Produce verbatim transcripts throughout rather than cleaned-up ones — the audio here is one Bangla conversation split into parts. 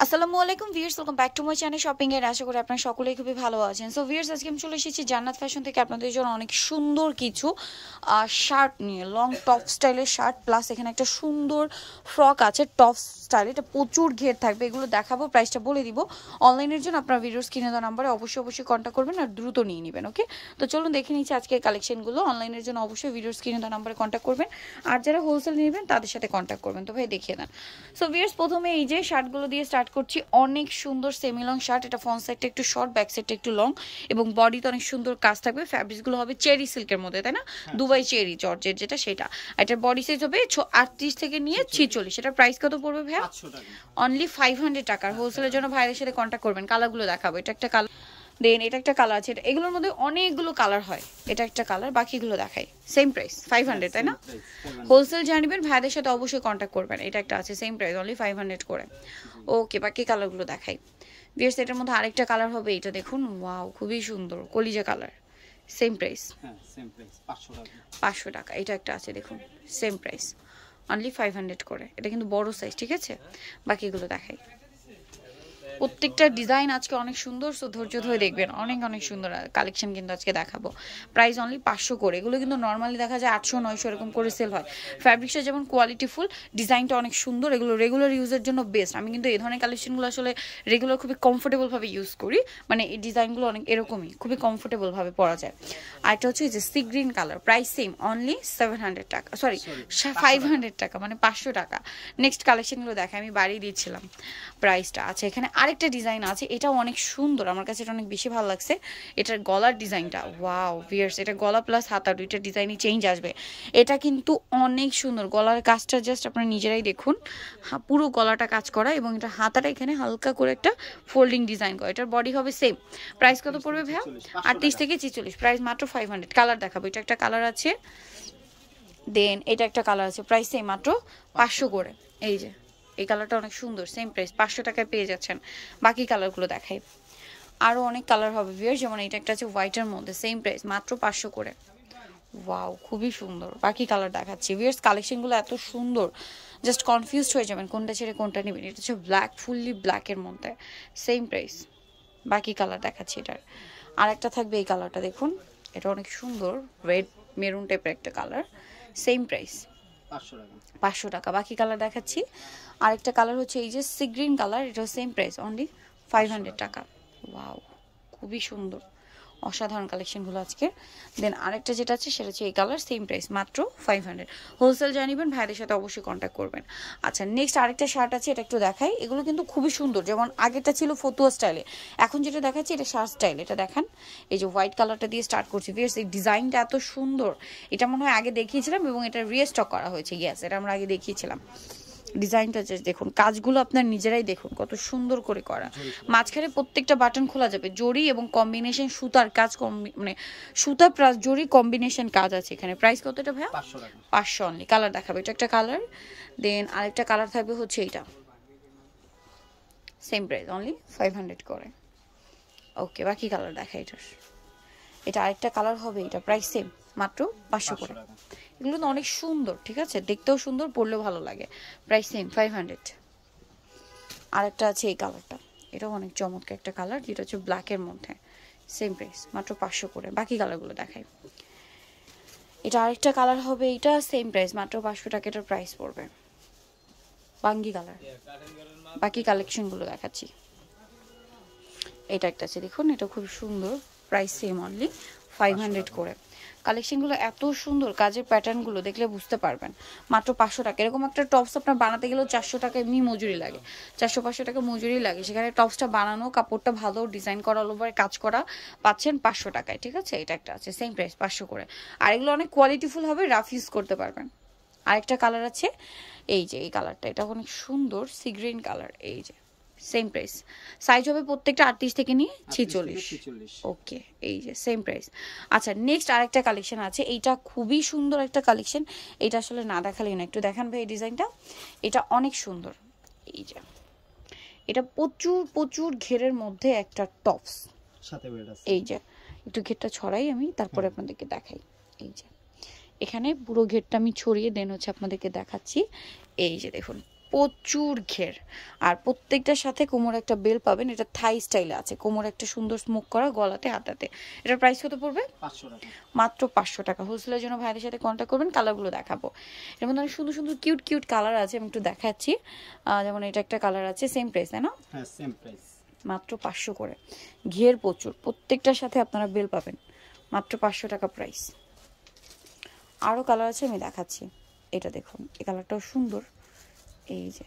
আসসালামু আলাইকুম viewers, welcome back to my channel shopping এর। আশা করি আপনারা সকলেই খুবই ভালো আছেন। সো ভিউয়ার্স, আজকে আমি চলে এসেছি জান্নাত ফ্যাশন থেকে আপনাদের জন্য অনেক সুন্দর কিছু শার্ট নিয়ে। লং টপ স্টাইলের শার্ট প্লাস এখানে একটা সুন্দর ফ্রক আছে টপ স্টাইল, এটা প্রচুর ঘের থাকবে। এগুলো দেখাবো, প্রাইসটা বলে দিব। অনলাইনের জন্য আপনারা ভিডিওস কিনে দেওয়া নাম্বারে অবশ্যই অবশ্যই কন্ট্যাক্ট করবেন আর দ্রুত নিয়ে নেবেন। ওকে, তো চলুন দেখে নিচ্ছি আজকের কালেকশনগুলো। অনলাইনের জন্য অবশ্যই ভিডিওস কিনে দেওয়া নাম্বারে কন্ট্যাক্ট করবেন, আর যারা হোলসেল নেবেন তাদের সাথে কন্ট্যাক্ট করবেন। তো ভাই দেখিয়ে দেন। সো ভিউয়ার্স, প্রথমে এই যে শার্টগুলো দিয়ে স্টার্ট করছি। অনেক সুন্দর সেমি লং শার্ট, এটা ফ্রন্ট সাইডটা একটু শর্ট, ব্যাক সাইডটা একটু লং এবং বডিতে অনেক সুন্দর কাজ থাকবে। ফ্যাব্রিক্সগুলো হবে চেরি সিল্কের মধ্যে, তাই না? দুবাই চেরি জর্জেট যেটা, সেটা। এটার বডি সাইজ হবে আটত্রিশ থেকে নিয়ে ছিচল্লিশ। এটার প্রাইস কত পড়বে ভাইয়া? অনলি ফাইভ হান্ড্রেড টাকা। হোলসেলের জন্য ভাইয়ের সাথে কন্ট্যাক্ট করবেন। কালারগুলো দেখাবো। এটা একটা কালার, দেন এটা একটা কালার আছে। এগুলোর মধ্যে অনেকগুলো কালার হয়, এটা একটা কালার, বাকিগুলো দেখাই। সেম প্রাইস ফাইভ হান্ড্রেড, তাই না? হোলসেল জানিবেন, ভাইদের সাথে অবশ্যই কন্ট্যাক্ট করবেন। এটা একটা আছে, same price only five hundred করে। ওকে, বাকি কালারগুলো দেখাই। ভিউয়ার্স, এটার মধ্যে আরেকটা কালার হবে, এটা দেখুন, ওয়াও খুবই সুন্দর কলিজা কালার। সেম প্রাইস পাঁচশো টাকা। এটা একটা আছে দেখুন, same price only five hundred করে। এটা কিন্তু বড় সাইজ, ঠিক আছে? বাকিগুলো দেখাই। প্রত্যেকটা ডিজাইন আজকে অনেক সুন্দর, সো ধৈর্য ধরে দেখবেন। অনেক অনেক সুন্দর কালেকশন কিন্তু আজকে দেখাবো। প্রাইস অনলি পাঁচশো করে। এগুলো কিন্তু নর্মালি দেখা যায় আটশো নয়শো এরকম করে সেল হয়। ফ্যাব্রিক্সটা যেমন কোয়ালিটিফুল, ডিজাইনটা অনেক সুন্দর। এগুলো রেগুলার ইউজের জন্য বেস্ট। আমি কিন্তু এই ধরনের কালেকশনগুলো আসলে রেগুলার খুবই কমফোর্টেবলভাবে ইউজ করি। মানে এই ডিজাইনগুলো অনেক এরকমই খুবই কমফোর্টেবলভাবে পরা যায়। আর এটা হচ্ছে যে sea green colour, price same only seven hundred টাকা, সরি ফাইভ হান্ড্রেড টাকা, মানে পাঁচশো টাকা। নেক্সট কালেকশনগুলো দেখে, আমি বাড়িয়ে দিয়েছিলাম প্রাইসটা। আচ্ছা, এখানে আরেকটা ডিজাইন আছে, এটাও অনেক সুন্দর, আমার কাছে এটা অনেক বেশি ভালো লাগছে। এটার গলার ডিজাইনটা ওয়াও ভিউয়ার্স, এটা গলা প্লাস হাতা দুইটা ডিজাইনই চেঞ্জ আসবে। এটা কিন্তু অনেক সুন্দর। গলার কাজটা জাস্ট আপনারা নিজেরাই দেখুন, পুরো গলাটা কাজ করা এবং এটা হাতাটা এখানে হালকা করে একটা ফোল্ডিং ডিজাইন করা। এটার বডি হবে সেম। প্রাইস কত পড়বে ভাইয়া? আটত্রিশ থেকে ছিচল্লিশ। প্রাইস মাত্র ফাইভ হান্ড্রেড। কালার দেখাবো। এটা একটা কালার আছে, দেন এটা একটা কালার আছে। প্রাইস সেম, মাত্র পাঁচশো করে। এই যে এই কালারটা অনেক সুন্দর, সেম প্রাইস পাঁচশো টাকায় পেয়ে যাচ্ছেন। বাকি কালারগুলো দেখাই। আরও অনেক কালার হবে ভিউয়ার, যেমন এটা একটা আছে হোয়াইটের মধ্যে, সেম প্রাইস মাত্র পাঁচশো করে। ওয়াও খুবই সুন্দর। বাকি কালার দেখাচ্ছি ভিউয়ার্স। কালেকশনগুলো এত সুন্দর, জাস্ট কনফিউজড হয়ে যাবেন কোনটা ছেড়ে কোনটা নেবেন। এটা হচ্ছে ব্ল্যাক, ফুললি ব্ল্যাকের মধ্যে, সেম প্রাইস। বাকি কালার দেখাচ্ছি। এটার আর একটা থাকবে এই কালারটা দেখুন, এটা অনেক সুন্দর, রেড মেরুন টাইপের একটা কালার, সেম প্রাইস পাঁচশো টাকা। বাকি কালার দেখাচ্ছি। আরেকটা কালার হচ্ছে এই যে সি গ্রিন কালার, এটা same price only five hundred টাকা। ওয়াও খুবই সুন্দর, অসাধারণ কালেকশনগুলো আজকে। দেন আরেকটা যেটা আছে সেটা হচ্ছে এই কালার, সেম প্রাইস মাত্র ফাইভ হান্ড্রেড। হোলসেল জানিবেন, ভাইদের সাথে অবশ্যই কন্ট্যাক্ট করবেন। আচ্ছা, নেক্সট আরেকটা শার্ট আছে, এটা একটু দেখাই। এগুলো কিন্তু খুবই সুন্দর, যেমন আগেরটা ছিল ফতুয়া স্টাইলে, এখন যেটা দেখাচ্ছি এটা শার্ট স্টাইল। এটা দেখান, এই যে হোয়াইট কালারটা দিয়ে স্টার্ট করছি ভিউয়ার্স। এই ডিজাইনটা এত সুন্দর, এটা মনে হয় আগে দেখিয়েছিলাম এবং এটা রিস্টক করা হয়েছে। ইয়েস, এটা আমরা আগে দেখিয়েছিলাম। ডিজাইনটা জাস্ট দেখুন, কাজগুলো আপনার নিজেরাই দেখুন কত সুন্দর করে করা। মাঝখানে প্রত্যেকটা বাটন খোলা যাবে, জরি এবং কম্বিনেশন সুতার কাজ, মানে সুতা প্লাস জরি কম্বিনেশন কাজ আছে এখানে। প্রাইস কতটা ভাইয়া? পাঁচশো অনলি। কালার দেখাবে। এটা একটা কালার, দেন আরেকটা কালার থাকবে হচ্ছে এইটা, same price only five hundred করে। ওকে, বাকি কালার দেখা। এটার এটা আরেকটা কালার হবে, এটা প্রাইস সেম মাত্র পাঁচশো করে। এগুলো তো অনেক সুন্দর, ঠিক আছে, দেখতেও সুন্দর, পরলেও ভালো লাগে। Price same five hundred. আরেকটা আছে এই কালারটা, এটাও অনেক চমৎকার একটা কালার, যেটা হচ্ছে ব্ল্যাকের মধ্যে, সেম প্রাইস মাত্র পাঁচশো করে। বাকি কালারগুলো দেখাই। এটা আরেকটা কালার হবে, এটা সেম প্রাইস মাত্র পাঁচশো টাকা। এটার প্রাইস পড়বে বাঙ্গি কালার। বাকি কালেকশনগুলো দেখাচ্ছি। এটা একটা আছে দেখুন, এটা খুব সুন্দর, price same only five hundred করে। কালেকশনগুলো এত সুন্দর, কাজের প্যাটার্নগুলো দেখলে বুঝতে পারবেন। মাত্র পাঁচশো টাকা। এরকম একটা টপস আপনার বানাতে গেলেও চারশো টাকা এমনি মজুরি লাগে, চারশো পাঁচশো টাকা মজুরি লাগে। সেখানে টপসটা বানানো, কাপড়টা ভালো ডিজাইন করা, অল ওভারে কাজ করা, পাচ্ছেন পাঁচশো টাকায়, ঠিক আছে? এটা একটা আছে, সেম প্রাইস পাঁচশো করে। আর এগুলো অনেক কোয়ালিটিফুল হবে, রাফ ইউজ করতে পারবেন। আরেকটা কালার আছে, এই যে এই কালারটা, এটা অনেক সুন্দর, সি গ্রিন কালার। এই যে সেম প্রাইস, সাইজ হবে প্রত্যেকটা আটত্রিশ থেকে নিয়ে ছিচল্লিশ। ওকে, এই যে সেম প্রাইস। আচ্ছা, নেক্সট আরেকটা কালেকশন আছে, এইটা খুবই সুন্দর একটা কালেকশন। এটা আসলে না দেখালেই না, একটু দেখান ভাই এই ডিজাইনটা। এটা অনেক সুন্দর, এই যে এটা প্রচুর প্রচুর ঘেরের মধ্যে একটা টপস, এই যে একটু ঘেরটা ছড়াই আমি, তারপরে আপনাদেরকে দেখাই। এই যে এখানে পুরো ঘেরটা আমি ছড়িয়ে দেন হচ্ছে আপনাদেরকে দেখাচ্ছি। এই যে দেখুন, প্রচুর ঘের, আর প্রত্যেকটার সাথে কোমর একটা বেল পাবেন। এটা থাই স্টাইলে আছে, কোমর একটা সুন্দর স্মোক করা, গলাতে হাতাতে। এটার প্রাইস কত পড়বে? পাঁচশো টাকা, মাত্র পাঁচশো টাকা। হোলসেলের জন্য ভাইদের সাথে কন্ট্যাক্ট করবেন। কালারগুলো দেখাবো, এর মধ্যে অনেক সুন্দর সুন্দর কিউট কিউট কালার আছে, আমি একটু দেখাচ্ছি। যেমন এটা একটা কালার আছে, সেম প্রাইস তাই না? হ্যাঁ সেম প্রাইস, মাত্র পাঁচশো করে। ঘের প্রচুর, প্রত্যেকটার সাথে আপনারা বেল পাবেন, মাত্র পাঁচশো টাকা প্রাইস। আরও কালার আছে, আমি দেখাচ্ছি। এটা দেখুন, এই কালারটাও সুন্দর, এই যে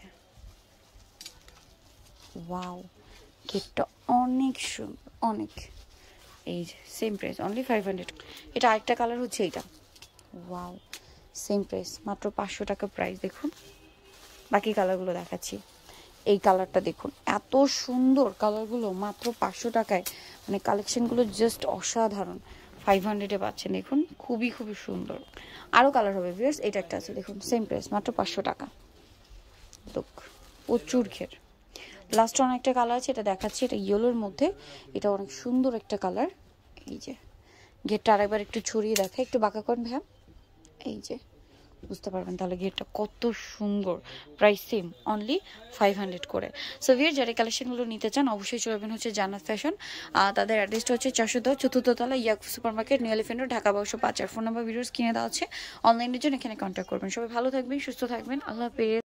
ওয়াও, ঘেরটা অনেক সুন্দর অনেক। এই যে same price, only five hundred. এটা আরেকটা কালার হচ্ছে এইটা, ওয়াও, সেম প্রাইস, মাত্র পাঁচশো টাকা প্রাইস। দেখুন বাকি কালারগুলো দেখাচ্ছি। এই কালারটা দেখুন, এত সুন্দর কালারগুলো, মাত্র পাঁচশো টাকায়। মানে কালেকশনগুলো জাস্ট অসাধারণ। ফাইভ হান্ড্রেডে পাচ্ছেন, দেখুন খুবই খুবই সুন্দর। আরও কালার হবে ভিউয়ার্স, এটা একটা আছে দেখুন, সেম প্রাইস, মাত্র পাঁচশো টাকা। লোক প্রচুর ঘের। লাস্ট অনেক একটা কালার আছে, এটা দেখাচ্ছি। এটা ইয়েলোর মধ্যে, এটা অনেক সুন্দর একটা কালার। এই যে ঘেরটা আরেকবার একটু ছড়িয়ে দেখা, একটু বাঁকা করেন ভাইয়া, এই যে বুঝতে পারবেন তাহলে ঘেরটা কত সুন্দর। Price same, only five hundred করে। সো ভিউয়ার যারা কালেকশনগুলো নিতে চান অবশ্যই চলবেন হচ্ছে জান্নাত ফ্যাশন। তাদের অ্যাড্রেসটা হচ্ছে চারশো দশ চতুর্থ তলা ইয়াক supermarket, new Elephant Road, Dhaka বারোশো পাঁচ। আর ফোন নাম্বার ভিডিওস কিনে দেওয়া আছে, অনলাইনের জন্য এখানে কন্ট্যাক্ট করবেন। সবাই ভালো থাকবেন, সুস্থ থাকবেন, আল্লাহ হাফেজ।